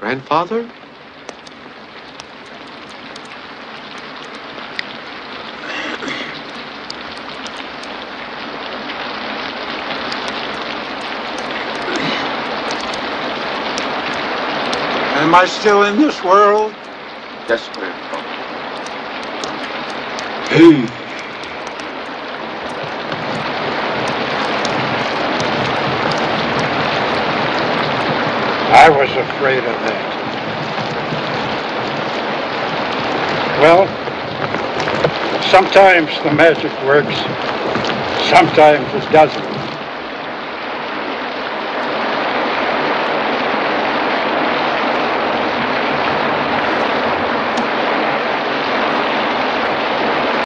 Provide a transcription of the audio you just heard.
Grandfather? Am I still in this world? Yes, Grandfather. Hey. I was afraid of that. Well, sometimes the magic works, sometimes it doesn't.